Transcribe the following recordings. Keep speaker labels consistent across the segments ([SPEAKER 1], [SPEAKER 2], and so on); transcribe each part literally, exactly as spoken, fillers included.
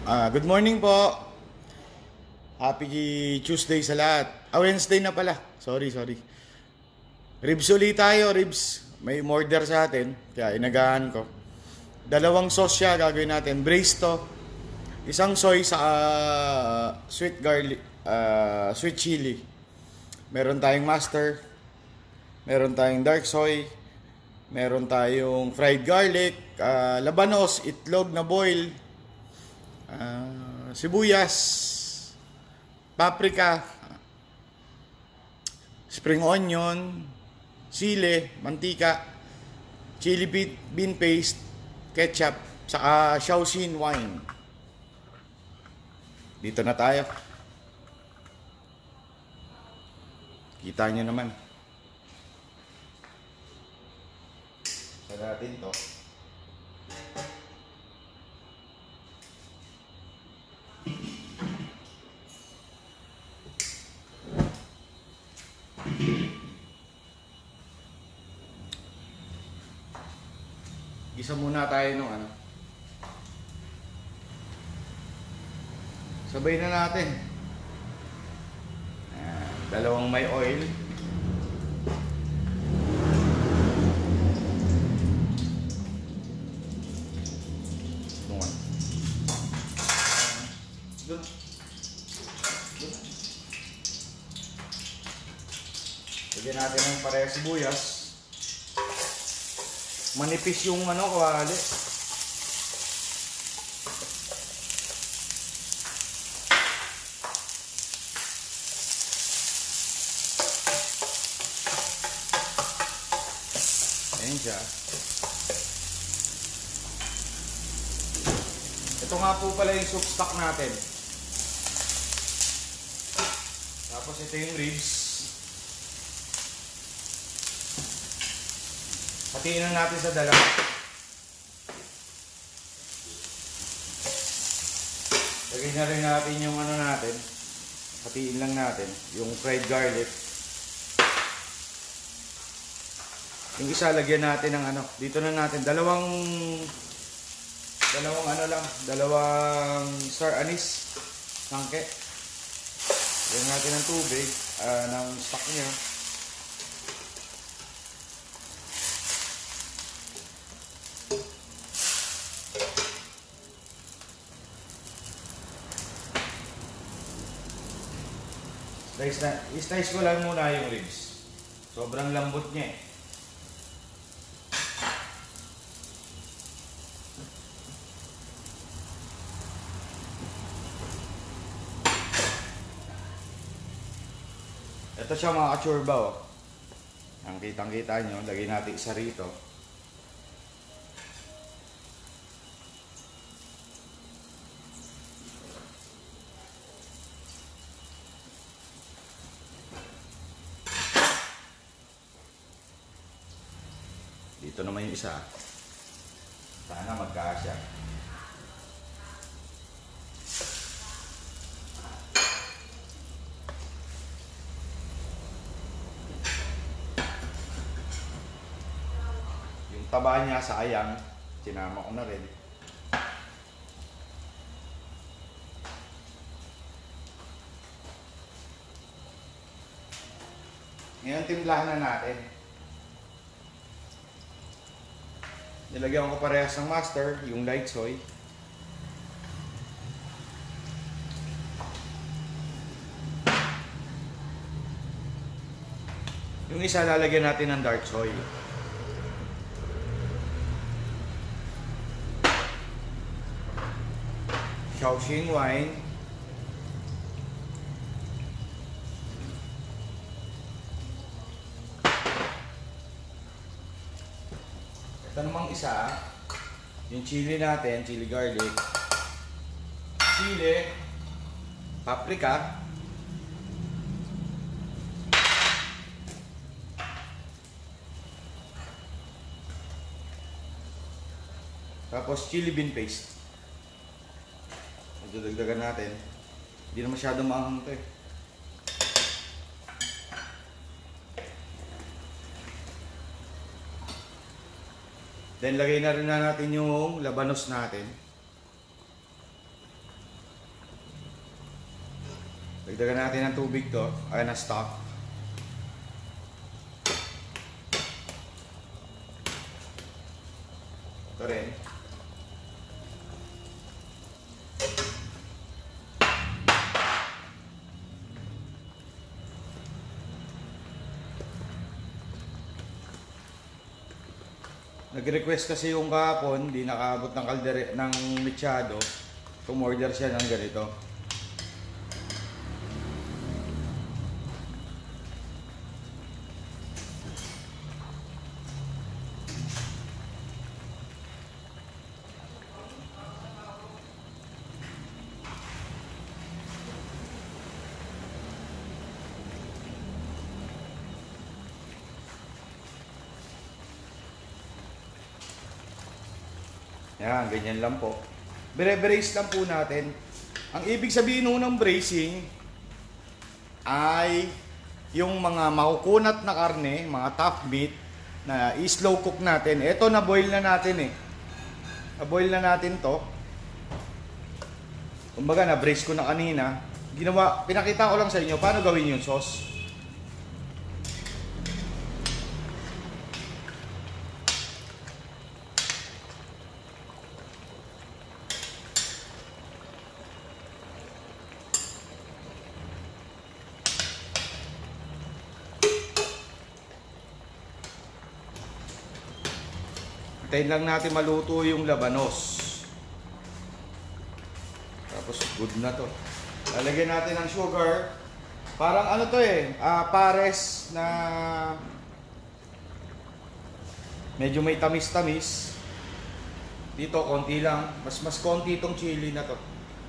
[SPEAKER 1] Ah, good morning po. Happy Tuesday sa lahat. Ah, Wednesday na pala. Sorry, sorry. Ribs ulit tayo, ribs. May order sa atin, kaya inagahan ko. Dalawang sauce siya gagawin natin. Braised to. Isang soy sa uh, sweet garlic, uh, sweet chili. Meron tayong master. Meron tayong dark soy. Meron tayong fried garlic, uh, labanos, itlog na boil, uh, sibuyas, paprika, spring onion, sili, mantika, chili bean paste, ketchup, saka Shaoxin wine. Dito na tayo. Kita nyo naman. Sa natin to. Gisa muna tayo nung ano. Sabay na natin. Ayan, dalawang may oil. Bungan. Doon. Doon. Lagyan natin ng parehas sibuyas. Manipis yung ano, kawali. Ayan siya. Ito nga po pala yung soup stock natin. Tapos ito yung ribs. Hatiin na natin sa dalawa. Lagyan na rin natin yung ano natin. Hatiin lang natin. Yung fried garlic. Yung isa lagyan natin ng ano. Dito na natin. Dalawang Dalawang ano lang. Dalawang star anise. Sangke. Lagyan natin ng tubig. Uh, ng stock niya. Slice na, i-slice ko lang muna yung ribs. Sobrang lambot niya eh. Ito siya mga kachurba oh. Ang kitang-kita nyo, lagay natin isa rito. Dito naman yung isa. Sana magkasya. Yung taba niya sayang. Sinama ko na rin. Ngayon timplahan na natin. Nilagyan ko parehas ng master, yung light soy. Yung isa lalagyan natin ng dark soy. Shaoxin wine. Ito namang isa, yung chili natin, chili garlic, chili, paprika, tapos chili bean paste. Medyo dagdagan natin. Hindi na masyadong maanghang ito eh. Then lagay na rin na natin yung labanos natin. Dagdagan natin ng tubig to. Ayan na stock. Ito rin. Nag-request kasi yung kahapon, di nakaabot ng kaldere ng mechado. Tumorder siya ng ganito. Yan, ganyan lang po. Bre-brace lang po natin. Ang ibig sabihin nun ng bracing ay yung mga makukunat na karne, mga tough meat na i-slow cook natin. Ito na boil na natin eh. Na-boil na natin to. Kumbaga na-brace ko na kanina. Ginawa, pinakita ko lang sa inyo paano gawin yung sauce. Hintayin lang natin maluto yung labanos. Tapos good na to. Lalagyan natin ng sugar. Parang ano to eh, uh, pares na medyo may tamis-tamis. Dito konti lang. Mas mas konti itong chili na to.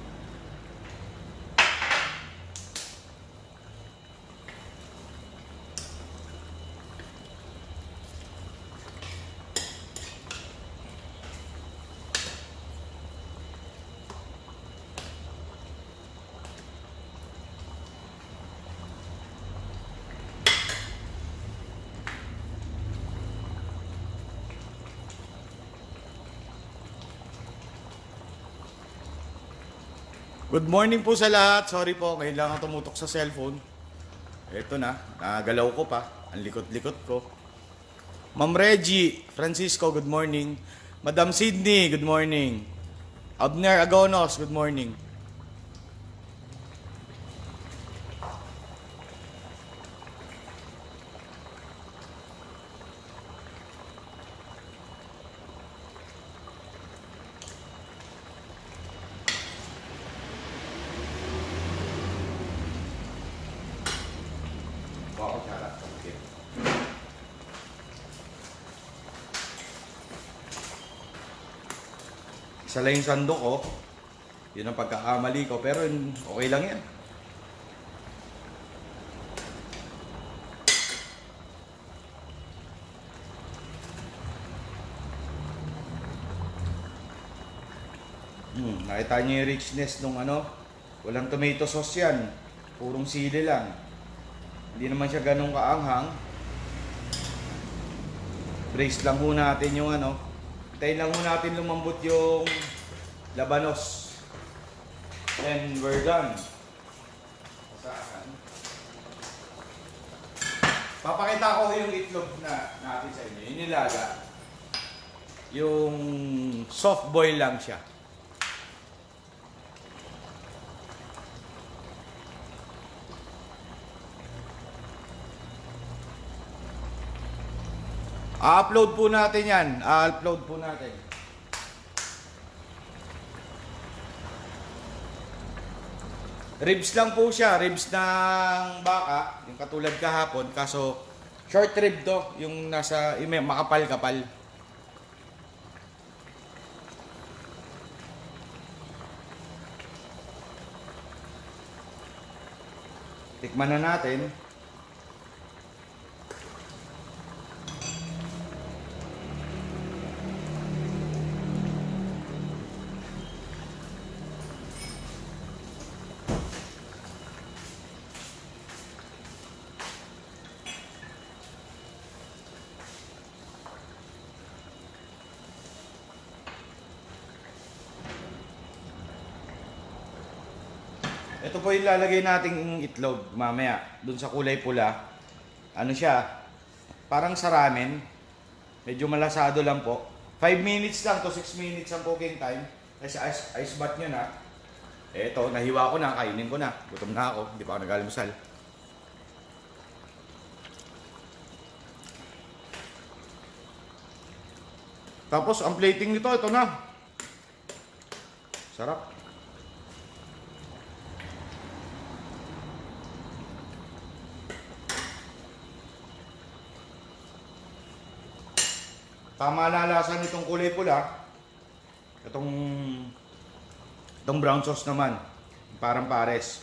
[SPEAKER 1] Good morning po sa lahat. Sorry po, ngayon lang ako tumutok sa cellphone. Ito na, nagalaw ko pa. Ang likot-likot ko. Ma'am Reggie, Francisco, good morning. Madam Sydney, good morning. Abner Agonos, good morning. Isa lang yung sandok ko. Yun ang pagkakamali ko. Pero okay lang yan. Hmm, nakita niyo yung richness nung ano. Walang tomato sauce yan. Purong sili lang. Hindi naman siya ganun kaanghang. Brace lang ho natin yung ano. Hintayin lang ho natin lumambot yung labanos. And we're done. Saan? Papakita ko yung itlog na natin sa inyo. Yung nilaga. Yung soft boil lang siya. A-upload po natin yan. A-upload po natin. Ribs lang po siya. Ribs ng baka. Yung katulad kahapon. Kaso short rib to. Yung nasa yung makapal-kapal. Tikman na natin. Ito po yung lalagay nating itlog mamaya. Dun sa kulay pula. Ano siya? Parang sa ramen. Medyo malasado lang po. five minutes lang to six minutes ang cooking time. Kasi ice, ice bath nyo na. Eto, nahiwa ko na. Kainin ko na. Gutom na ako. Hindi pa ako nag-almusal. Tapos, ang plating nito, ito na. Sarap. Tama na lasa nitong kulay pula. Itong itong brown sauce naman, parang pares.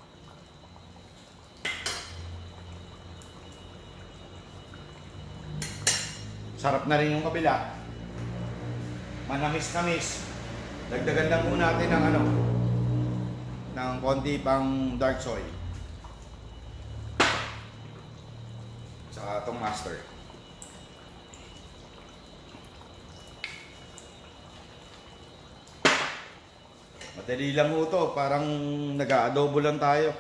[SPEAKER 1] Sarap na rin yung kabila. Manamis-namis. Dagdagan lang muna natin ng ano, ng konti pang dark soy. Saka itong mustard. Madali lang ho to, parang nag-aadobo lang tayo.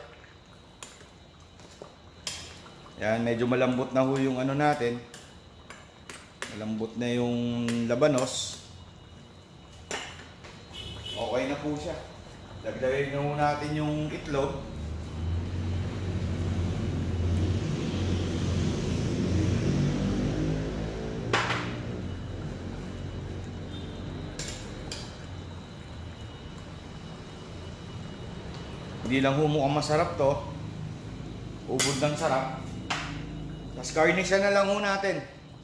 [SPEAKER 1] Yan, medyo malambot na ho yung ano natin. Malambot na yung labanos. Okay na po siya. Dagdagan na ho natin yung itlog. Hindi lang ho mukhang masarap to. Ubod ng sarap. Tapos garnish na lang ho natin.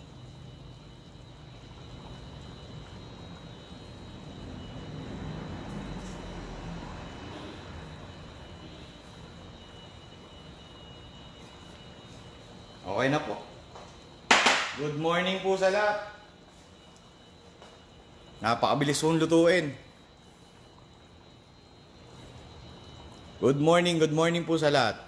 [SPEAKER 1] Okay na po. Good morning po sa lahat. Napakabilis pong lutuin. Good morning, good morning po sa lahat.